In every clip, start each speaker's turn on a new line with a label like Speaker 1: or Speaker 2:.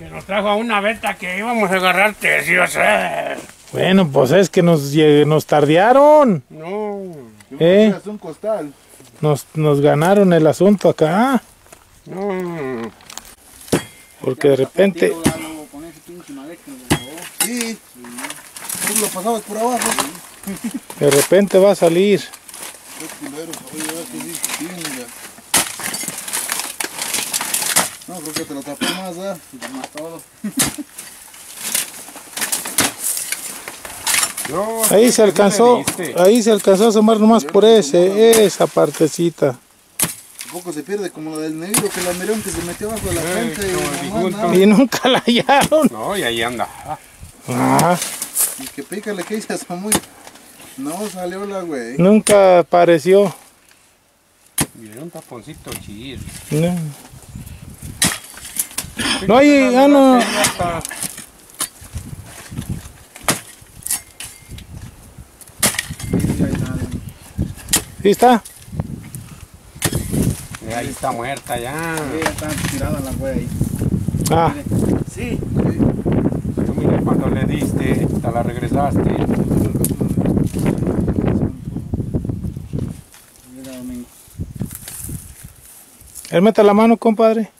Speaker 1: Que nos trajo a una veta que íbamos a agarrar tercios.
Speaker 2: Bueno, pues es que nos tardearon.
Speaker 1: No.
Speaker 3: Un costal.
Speaker 2: Nos ganaron el asunto acá.
Speaker 1: No.
Speaker 2: Porque de repente...
Speaker 3: Sí. Tú lo pasabas por abajo.
Speaker 2: De repente va a salir.
Speaker 3: Qué culero, oye, que sí, chinga. No, creo que te lo tapé más, ¿eh? Más todo.
Speaker 1: No,
Speaker 2: Ahí se alcanzó a asomar nomás por esa partecita.
Speaker 3: Tampoco se pierde como la del negro, que la mirón que se metió abajo de la cancha
Speaker 2: Y nunca la hallaron.
Speaker 1: No, y ahí anda.
Speaker 2: Ah,
Speaker 3: Y que pícale que se asomó y no salió la güey.
Speaker 2: nunca apareció.
Speaker 1: Mira, un taponcito chido.
Speaker 2: No. No hay, ya no. ¿Sí está?
Speaker 1: Ahí está muerta ya.
Speaker 3: Sí, ya está tirada la güey ahí.
Speaker 2: Ah,
Speaker 3: Sí.
Speaker 1: Tú mira cuando le diste, te la regresaste.
Speaker 3: Mira, Domingo.
Speaker 2: él mete la mano, compadre.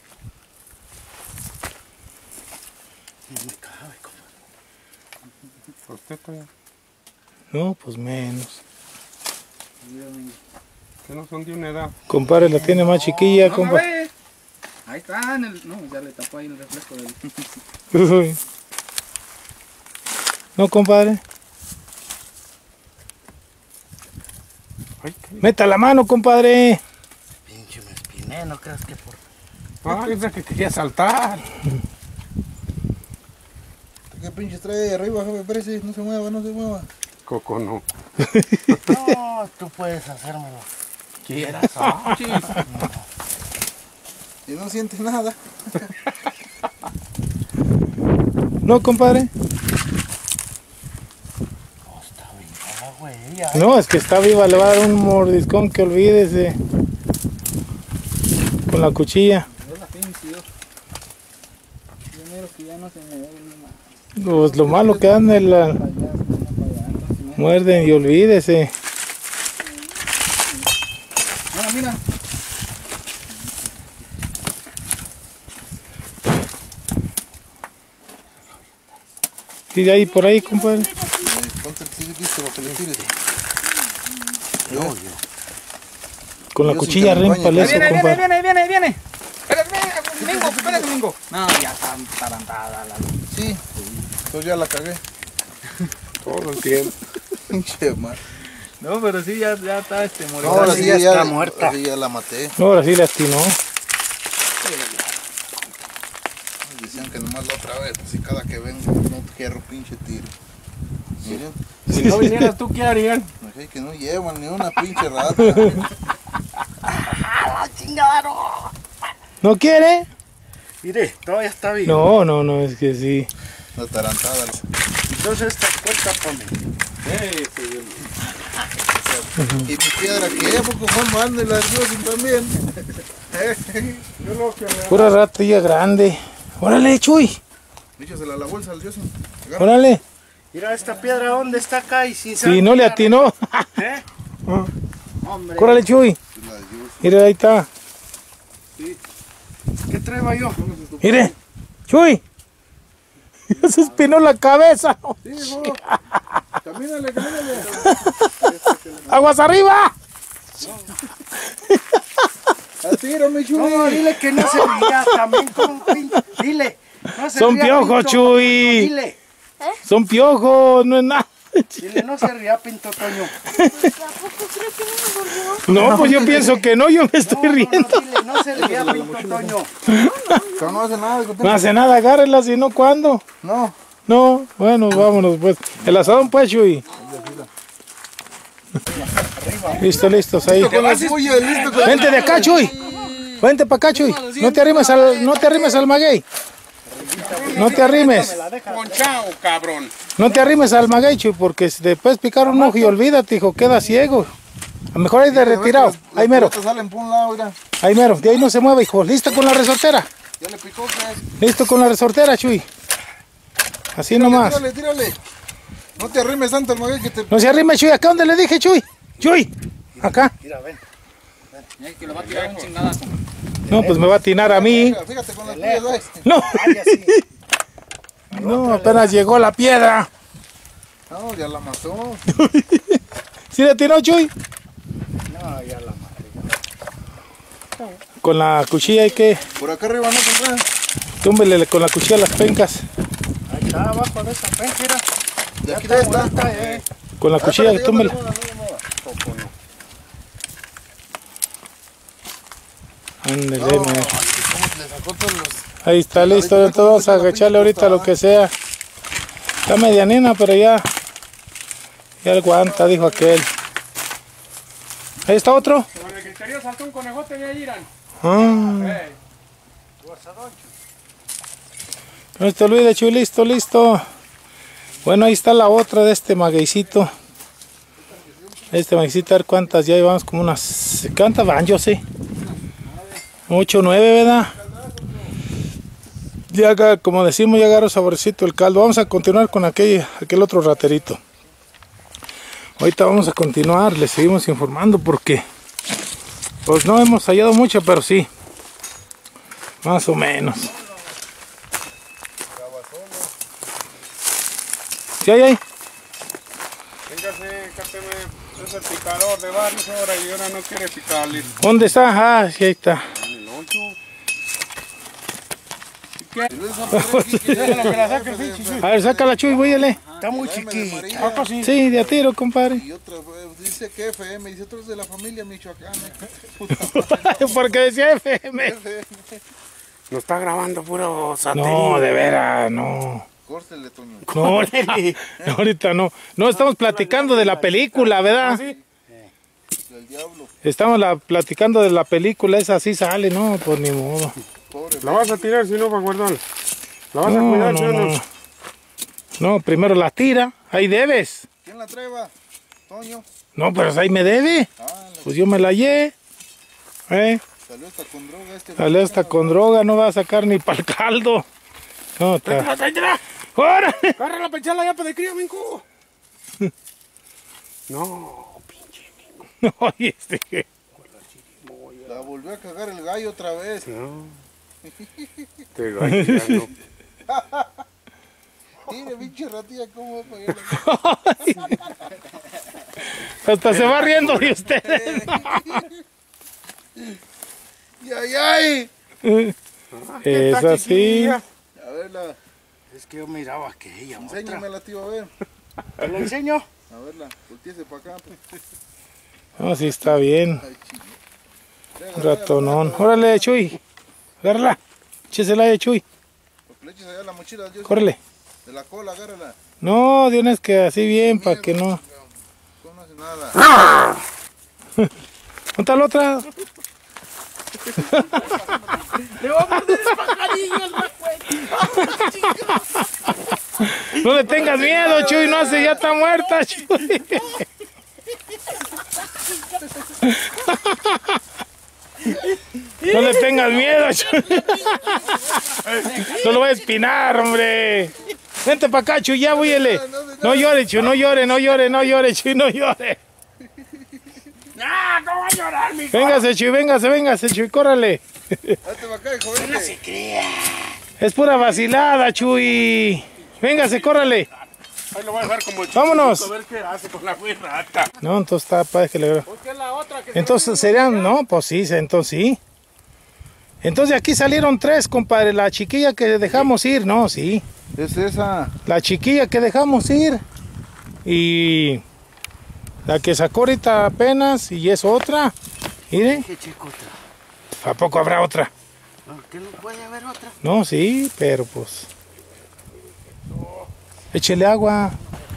Speaker 3: No me cabe, compadre.
Speaker 1: ¿Por qué todavía?
Speaker 2: No, pues menos.
Speaker 3: Mira, Domingo.
Speaker 1: Que no son de una edad.
Speaker 2: Compadre, la tiene más chiquilla,
Speaker 3: No,
Speaker 2: compadre.
Speaker 3: ve. Ahí está, en el... No, ya le tapó ahí el reflejo del...
Speaker 2: Uy. No, compadre.
Speaker 1: Ay, qué...
Speaker 2: Meta la mano, compadre.
Speaker 3: Pinche me espiné, no creas que por...
Speaker 1: Ay, es que quería saltar.
Speaker 3: ¿Qué pinches trae ahí arriba, jefe? Espérese, no se mueva, no se mueva.
Speaker 1: Coco no.
Speaker 3: No, tú puedes hacérmelo.
Speaker 1: Quieras.
Speaker 3: Y no sientes nada.
Speaker 2: No, compadre.
Speaker 3: Oh, está viva, güey. Ya.
Speaker 2: No, es que está viva, le va a dar un mordiscón que olvídese. Con la cuchilla.
Speaker 3: Yo la pinche, yo miro que ya no se me ve nada.
Speaker 2: Pues lo malo que anda es la... Muerden y olvídese.
Speaker 3: Mira, mira.
Speaker 2: Y de ahí por ahí, compadre.
Speaker 3: Ponte el listo para que le tires.
Speaker 2: Con la
Speaker 3: Yo
Speaker 2: cuchilla
Speaker 3: sin
Speaker 2: rímpale eso, compadre.
Speaker 3: viene. Espérate, Domingo. No, ya está tarantada la... Sí, entonces ya la cagué.
Speaker 1: Todo el tiempo.
Speaker 3: Pinche madre.
Speaker 4: No, pero sí, ya está morida.
Speaker 3: No, ahora sí ya
Speaker 4: está muerta.
Speaker 3: Ahora sí ya la maté.
Speaker 2: Ahora sí le atinó.
Speaker 3: Decían que nomás la otra vez, si cada que vengo no quiero pinche tiro. Miren,
Speaker 1: Si no vinieras tú, ¿qué harían?
Speaker 3: me que no llevan ni una pinche rata.
Speaker 2: ¿No quiere?
Speaker 4: Mire, todavía está vivo.
Speaker 2: No, es que sí.
Speaker 3: La tarantada.
Speaker 4: Entonces esta cuenta para mí.
Speaker 3: Y mi piedra que es, poco Juan manda y la Dios también. Yo lo que me...
Speaker 2: Pura ratilla grande. Órale, Chuy.
Speaker 3: Échasela a la bolsa al Dios.
Speaker 2: Órale.
Speaker 4: Mira esta piedra, ¿dónde está acá? Y sin
Speaker 2: Si no le atinó.
Speaker 4: ¿Eh? Hombre.
Speaker 2: Órale, Chuy.
Speaker 3: La Dios.
Speaker 2: Mire, ahí está.
Speaker 4: ¿Qué traigo yo?
Speaker 2: Mire. Chuy. Ya se espinó la cabeza.
Speaker 3: Sí, no. Camínale.
Speaker 2: ¡Aguas arriba!
Speaker 3: Al tiro, mi Chuy.
Speaker 4: No, dile que no se ría también con pinto. Dile. No se
Speaker 2: Son
Speaker 4: ría,
Speaker 2: piojos,
Speaker 4: Pinto
Speaker 2: Chuy.
Speaker 4: Toño, dile.
Speaker 2: Son piojos, no es nada.
Speaker 4: Dile, no se ría, Pinto Toño.
Speaker 5: ¿Tampoco creo que no me volvió?
Speaker 2: No, pues yo pienso que no, yo me estoy riendo.
Speaker 4: No, dile, no se ría, Pinto Toño.
Speaker 3: Pero no hace nada.
Speaker 2: No hace nada, agárrela, si no, ¿cuándo?
Speaker 3: No.
Speaker 2: No, bueno, vámonos pues. El asadón pues, Chuy. Listos ahí.
Speaker 3: Con la suya, listo.
Speaker 2: Vente de acá, Chuy. Vente para acá, Chuy. No te arrimes al maguey. No te arrimes.
Speaker 1: Ponchao, cabrón.
Speaker 2: No te arrimes al maguey, Chuy, porque si después picar un ojo y olvídate, hijo, queda ciego. A lo mejor ahí de retirado. Ahí mero.
Speaker 3: Salen por un lado, mira.
Speaker 2: Ahí mero. De ahí no se mueve, hijo. Lista con la resortera.
Speaker 3: Ya le picó, pues.
Speaker 2: Listo con la resortera, Chuy. Así nomás.
Speaker 3: Tírale, tírale. No te arrimes tanto el maguey que te...
Speaker 2: No se arrime, Chuy. ¿Acá donde le dije, Chuy? Chuy. Acá.
Speaker 4: Mira, ven.
Speaker 3: Que lo va a tirar un chingadazo.
Speaker 2: No, pues me va a atinar a mí.
Speaker 3: Mira, fíjate con las tuyas, ¿ves?
Speaker 2: No.
Speaker 4: Ay, así.
Speaker 2: No, apenas llegó la piedra.
Speaker 3: No, ya la mató.
Speaker 2: ¿Sí le atinó, Chuy?
Speaker 4: No, ya la madre.
Speaker 2: Con la cuchilla hay que...
Speaker 3: Por acá arriba no encontré.
Speaker 2: Túmbele con la cuchilla las pencas.
Speaker 4: Ahí está, abajo de esa penca, mira.
Speaker 3: De aquí de esta.
Speaker 2: Con la cuchilla, túmbele. Ándele, mira.
Speaker 3: ¿Cómo le sacó todos los...
Speaker 2: Ahí está listo, entonces vamos a agacharle ahorita lo que sea. Está medianina, pero ya aguanta, dijo aquel. Ahí está otro.
Speaker 1: Con el criterio saltó un conejote de ahí, Irán.
Speaker 2: Ah. No te olvides, Chuy, listo. Bueno, ahí está la otra de este magueycito. Este magueycito, a ver cuántas ya llevamos, como unas... ¿Cuántas van? Yo sé. 8 o 9, ¿verdad? Ya, como decimos, ya agarro saborcito el caldo. Vamos a continuar con aquel otro raterito. Ahorita vamos a continuar, les seguimos informando porque pues no hemos hallado mucho, pero sí, más o menos. ¿Sí hay ahí?
Speaker 1: Véngase, cáteme. Es el picador de varios horas y ahora no quiere picarle.
Speaker 2: ¿Dónde está? Ah, sí, ahí está.
Speaker 1: En el 8. ¿Qué? Déjalo que la saque el pinche, sí.
Speaker 2: A ver, sácala, Chuy, voyale.
Speaker 4: Está muy chiquito.
Speaker 2: Sí, de a tiro, compadre.
Speaker 3: Y otra, dice que FM, dice otro es de la familia michoacana.
Speaker 2: Porque decía FM.
Speaker 1: No está grabando puro satélite.
Speaker 2: No, de veras, no.
Speaker 3: Córtele, Toño.
Speaker 2: No, ahorita no. No, estamos platicando de la película, ¿verdad?
Speaker 3: Del diablo.
Speaker 2: Estamos platicando de la película, esa sí sale, no, pues ni modo.
Speaker 3: Pobre.
Speaker 1: La vas a tirar si no para guardarla. La vas a cuidar si no.
Speaker 2: No, primero la tira, ahí debes.
Speaker 3: ¿Quién la trae, va? Toño.
Speaker 2: No, pero ahí me debe. Pues yo me la hallé.
Speaker 3: Salió hasta con droga este.
Speaker 2: Salió hasta con droga, no va a sacar ni para el caldo. No, está. ¡Órale!
Speaker 1: Agarra la pechala ya para de cría, minco. No, pinche minco.
Speaker 2: No, y este.
Speaker 3: La volvió a cagar el gallo otra vez.
Speaker 1: No. Te gallo ya no.
Speaker 3: Mire, pinche ratilla, cómo va a pagar.
Speaker 2: Hasta se va riendo de ustedes.
Speaker 3: ¡Ay, ay!
Speaker 2: Es así.
Speaker 3: A verla,
Speaker 4: Es que yo miraba aquella otra.
Speaker 3: enséñamela, tío, a ver.
Speaker 4: ¿Te la enseño?
Speaker 3: A verla, volteese para acá. Pues.
Speaker 2: No, sí está bien.
Speaker 3: Ay, chico.
Speaker 2: Ratonón. Órale, Chuy. Agárrala. Échesela de Chuy.
Speaker 3: Porque le eches allá la mochila, Dios.
Speaker 2: Córrele.
Speaker 3: De la cola, agárrala.
Speaker 2: No, de una vez que así bien, para que no.
Speaker 3: No hace nada.
Speaker 2: ¿Dónde está la otra?
Speaker 4: ¡Le voy a morder el pajarillo,
Speaker 2: No le tengas miedo, Chuy. No hace, ya está muerta, Chuy. No le tengas miedo, Chuy. No lo voy a espinar, hombre. Vente para acá, Chuy, ya huyele. No llore, Chuy, no llore, no llore, no llore, Chuy, no llore.
Speaker 1: ¡Ah! ¿Cómo va a llorar, mi?
Speaker 2: Véngase, Chuy, véngase, Chuy, córrale.
Speaker 3: Hazte para acá, hijo, vente.
Speaker 2: Es pura vacilada, Chuy. Véngase, córrale.
Speaker 1: Ahí lo voy a dejar como
Speaker 2: Vámonos.
Speaker 1: A ver qué hace con la rata.
Speaker 2: No, entonces está padre que le...
Speaker 1: ¿Por qué la otra que
Speaker 2: Entonces serían, no, pues sí, entonces sí. Entonces aquí salieron 3, compadre. La chiquilla que dejamos ir, no, sí.
Speaker 3: Es esa.
Speaker 2: La chiquilla que dejamos ir. Y la que sacó ahorita apenas. Y es otra. Mire,
Speaker 4: ¿Qué chicota?
Speaker 2: ¿a poco habrá otra?
Speaker 4: ¿Qué no puede haber otra?
Speaker 2: No, sí, pero pues... Échele agua.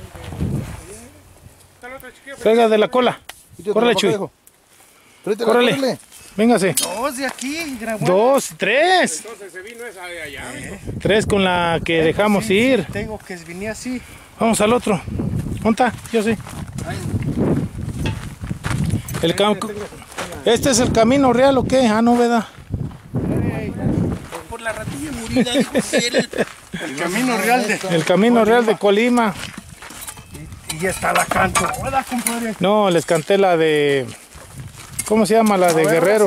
Speaker 2: Traiga de la cola. Córrele, Chuy. Córrele. Véngase.
Speaker 4: Dos de aquí, grabó.
Speaker 2: 2, 3.
Speaker 1: Entonces se vino esa de allá.
Speaker 2: 3 con la que dejamos ir.
Speaker 4: Tengo que venir así.
Speaker 2: Vamos al otro. ¿Dónde está? Yo sé. ¿Este es el camino real o qué? Ah, no, ¿verdad?
Speaker 4: Por la
Speaker 3: vida, dijo él.
Speaker 4: El camino real de...
Speaker 2: El camino real de Colima.
Speaker 4: Y está la canto. Hola, compadre.
Speaker 2: No, les canté la de... ¿Cómo se llama? La de Guerrero.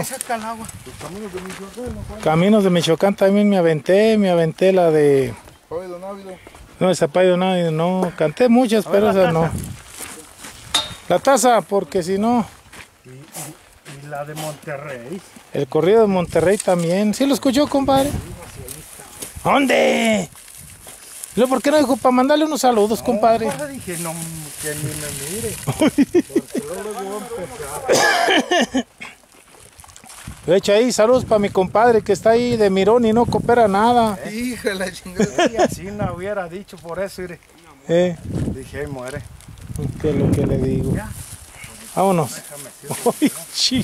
Speaker 2: Caminos de Michoacán también me aventé la de... No, esa Paido Návido, no. Canté muchas, pero esa no. La taza, porque si no...
Speaker 4: Y la de Monterrey.
Speaker 2: El corrido de Monterrey también. ¿Sí lo escuchó, compadre? ¿Dónde? ¿Luego por qué no dijo para mandarle unos saludos, compadre?
Speaker 4: No, dije, no, que ni me mire. Porque luego voy a empezar.
Speaker 2: De hecho ahí, saludos para mi compadre que está ahí de mirón y no coopera nada.
Speaker 3: Hija de la chingada.
Speaker 4: Y así no hubiera dicho por eso, mire. Dije, ahí muere.
Speaker 2: ¿Qué es lo que le digo? Vámonos. Uy, chi.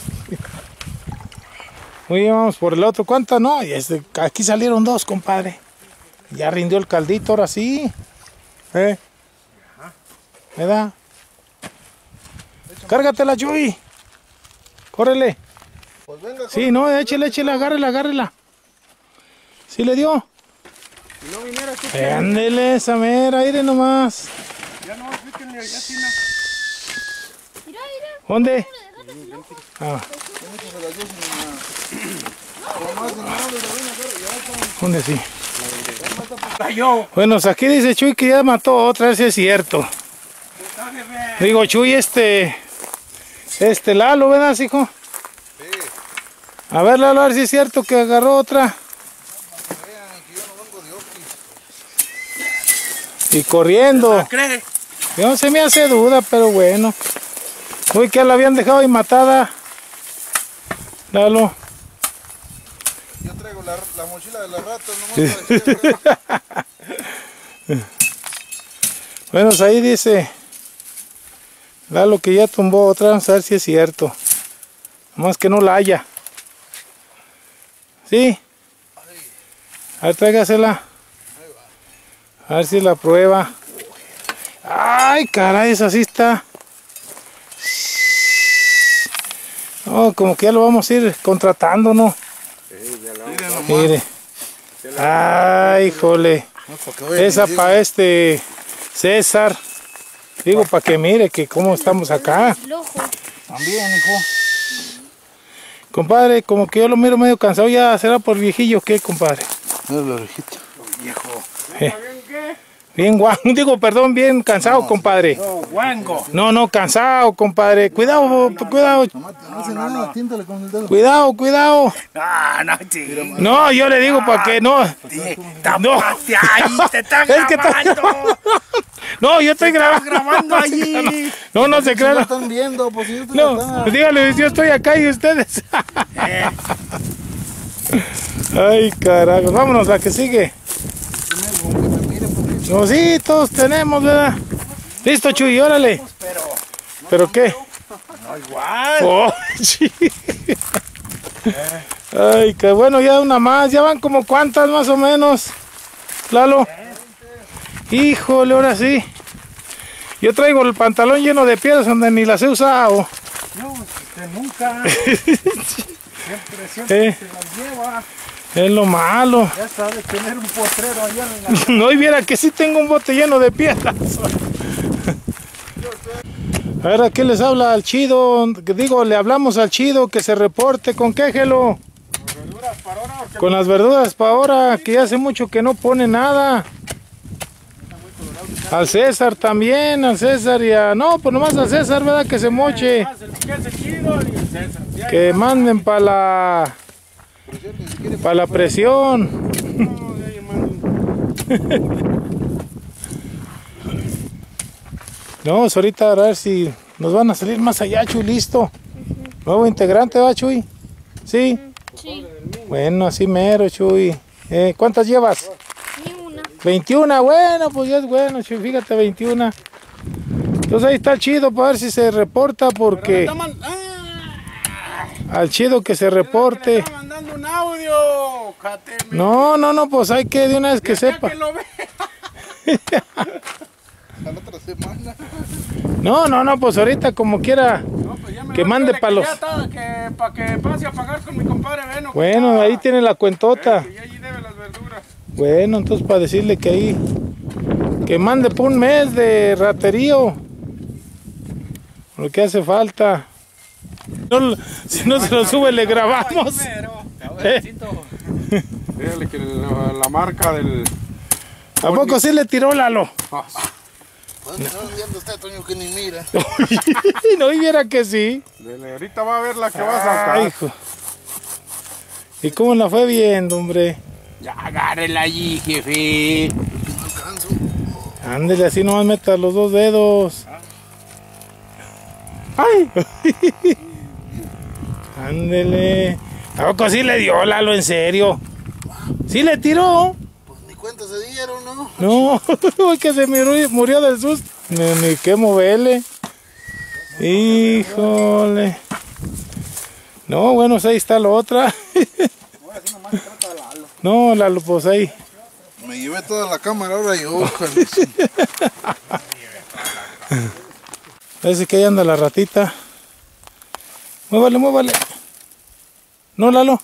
Speaker 2: Muy bien, vamos por el otro. ¿Cuántas? No, aquí salieron dos, compadre. Ya rindió el caldito, ahora sí. ¿Verdad? Cárgatela, Chuy. Córrele.
Speaker 3: Pues venga,
Speaker 2: Sí, no, échele, agárrela. ¿Sí le dio?
Speaker 3: si no viniera aquí.
Speaker 2: Ándele, esa mera, aire nomás.
Speaker 4: Ya no, fíjenle, allá sí
Speaker 5: Mira.
Speaker 2: ¿Dónde? Ah. ¿Dónde sí?
Speaker 4: cayó.
Speaker 2: Bueno, aquí dice Chuy que ya mató otra, vez es cierto. Digo, Chuy, Lalo, ¿verdad, hijo?
Speaker 3: Sí.
Speaker 2: A ver, Lalo, a ver si es cierto que agarró otra.
Speaker 3: Vean que yo no vengo de Oquis.
Speaker 2: Y corriendo.
Speaker 4: ¿Cree?
Speaker 2: No se me hace duda, pero bueno. Uy, que la habían dejado ahí matada. Lalo.
Speaker 3: Yo traigo la mochila de las ratas, nomás para decir.
Speaker 2: Bueno, pues ahí dice Lalo que ya tumbó otra, vamos a ver si es cierto. Más que no la haya. ¿Sí? A ver, tráigasela. A ver si la prueba. Ay, caray, esa sí está. No, como que ya lo vamos a ir contratando, ¿no? Mire. Ay, híjole. Esa para César. Digo, para que mire que cómo estamos acá.
Speaker 5: El ojo.
Speaker 3: También, hijo.
Speaker 2: Compadre, como que yo lo miro medio cansado, ya será por viejillo, ¿qué, compadre?
Speaker 3: Mira la orejita.
Speaker 2: Bien guango, digo, perdón, bien cansado, compadre.
Speaker 4: No, guango.
Speaker 2: No, cansado, compadre. Cuidado.
Speaker 3: No hace nada, tiéntale con el dedo.
Speaker 2: Cuidado.
Speaker 4: No, sí.
Speaker 2: No, yo le digo para que no.
Speaker 4: Tapaste ahí, te están
Speaker 2: Es que
Speaker 4: grabando.
Speaker 2: No, yo estoy grabando.
Speaker 4: grabando allí.
Speaker 2: No se
Speaker 3: Si lo
Speaker 2: crean.
Speaker 3: están viendo, pues si
Speaker 2: No, dígale, yo estoy acá y ustedes. Ay, carajo. Vámonos, la que sigue. No, sí, todos tenemos, ¿verdad? Listo, Chuy, órale. ¿Pero qué?
Speaker 4: No, igual.
Speaker 2: Oh, sí. Ay, que bueno, ya una más. Ya van como cuántas más o menos, Lalo. Híjole, ahora sí. Yo traigo el pantalón lleno de piedras donde ni las he usado.
Speaker 4: No, usted nunca. Siempre se las lleva.
Speaker 2: Es lo malo.
Speaker 4: Ya sabe tener un potrero allá en la...
Speaker 2: No, y viera que sí tengo un bote lleno de piedras. A ver, ¿a qué les habla al Chido? Digo, le hablamos al Chido que se reporte. ¿Con qué, Gelo? Con las verduras para ahora, que ya hace mucho que no pone nada. Al César también, al César y a... No, pues nomás al César, ¿verdad? Que se moche. Que manden para la presión. No, pues ahorita a ver si nos van a salir más allá, Chuy, listo. Nuevo integrante, ¿va, Chuy? ¿Sí?
Speaker 5: Sí.
Speaker 2: Bueno, así mero, Chuy. ¿Cuántas llevas?
Speaker 5: Ni una.
Speaker 2: 21, bueno, pues ya es bueno, Chuy, fíjate, 21. Entonces ahí está el Chido para ver si se reporta porque... Al Chido que se reporte.
Speaker 4: Está mandando un audio.
Speaker 2: No, pues hay que de una vez que sepa.
Speaker 4: Que lo ve.
Speaker 3: A la otra semana.
Speaker 2: No, pues ahorita como quiera
Speaker 4: No, pues ya me
Speaker 2: que
Speaker 4: voy,
Speaker 2: mande
Speaker 4: dígale
Speaker 2: para los...
Speaker 4: ya está, para que pase a pagar con mi compadre Beno.
Speaker 2: Bueno, ahí tiene la cuentota.
Speaker 4: Y allí debe las verduras.
Speaker 2: Bueno, entonces para decirle que ahí, que mande por un mes de raterío, lo que hace falta. No, si no se lo sube, le grabamos.
Speaker 1: Dígale que la marca del...
Speaker 2: ¿A poco sí le tiró Lalo?
Speaker 4: Pues no viendo usted, Toño, que ni mira.
Speaker 2: No viera que sí.
Speaker 1: Dele, ahorita va a ver la que va a sacar.
Speaker 2: Ay, hijo. ¿Y cómo la fue viendo, hombre?
Speaker 1: Ya agárrela allí, jefe.
Speaker 4: No alcanzo.
Speaker 2: Ándele, así nomás meta los dos dedos. ¡Ay! Ándele. ¿A poco sí le dio Lalo, en serio? ¿Sí le tiró?
Speaker 4: Pues ni cuenta se dieron, ¿no?
Speaker 2: No, que se murió del susto. Ni qué moverle. Híjole. No, bueno, pues ahí está la otra. No, Lalo, pues ahí.
Speaker 4: Me llevé toda la cámara, ahora yo.
Speaker 2: Parece que ahí anda la ratita. Muévale, muévale. No, Lalo.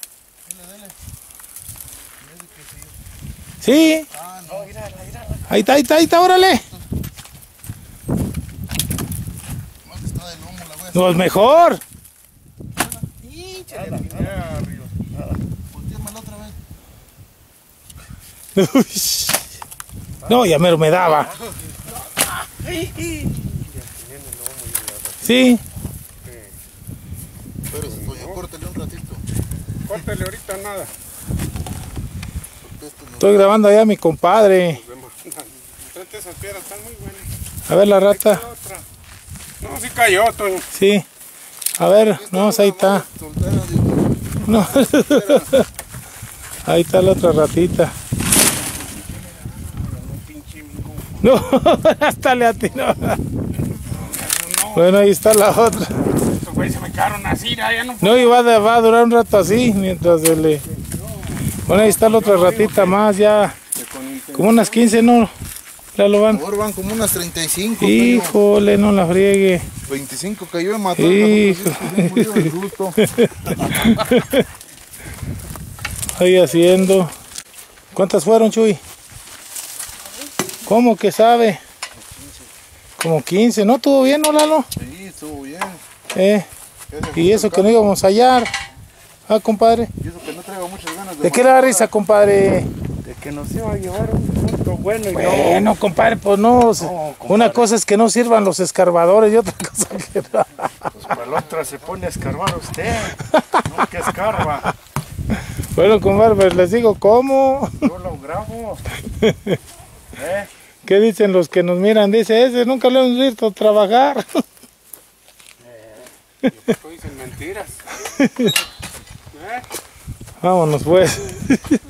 Speaker 2: Sí. Ahí está, órale. No, es mejor. No, ya me daba. Sí.
Speaker 4: Pero Toño, córtale un ratito.
Speaker 1: Córtale ahorita nada.
Speaker 2: Estoy grabando allá a mi compadre.
Speaker 1: Trate esas piedras, están muy buenas.
Speaker 2: A ver la rata.
Speaker 1: No, sí cayó, Toño.
Speaker 2: Sí. A ver, no, ahí está. No. Ahí está la otra ratita. No, hasta le atinó. Bueno, ahí está la otra.
Speaker 1: Estos güeyes se me quedaron así, ya no.
Speaker 2: No, y va a durar un rato así, mientras se le... Bueno, ahí está la otra ratita más, ya. Como unas 15, ¿no? Ya lo van.
Speaker 4: Ahora van como unas 35.
Speaker 2: Híjole, no la friegue.
Speaker 4: 25 cayó en matar.
Speaker 2: Hijo. Ahí haciendo. ¿Cuántas fueron, Chuy? ¿Cómo que sabe? Como 15. ¿No estuvo bien, no, Lalo?
Speaker 4: Sí, estuvo bien.
Speaker 2: Y eso que no íbamos a hallar. Ah, compadre.
Speaker 4: Y eso que no traigo muchas ganas
Speaker 2: ¿De qué le da risa, compadre?
Speaker 3: De que nos iba a llevar un punto bueno y
Speaker 2: Bueno, compadre, pues no. Una cosa es que no sirvan los escarbadores y otra cosa que no.
Speaker 3: pues para la otra se pone a escarbar usted. No, que escarba.
Speaker 2: Bueno, compadre, pues les digo cómo.
Speaker 3: Yo lo grabo.
Speaker 2: ¿Qué dicen los que nos miran? Dice, ese nunca lo hemos visto trabajar.
Speaker 1: Dicen mentiras.
Speaker 2: Vámonos pues.